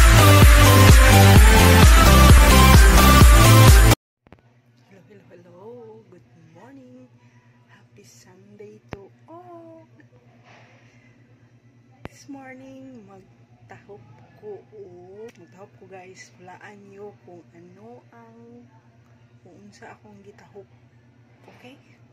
Hello. Good morning. Happy Sunday to all. This morning, magtahop ko. Magtahop ko guys. Hulaan nyo kung ano ang kung unsa akong gitahop. Okay?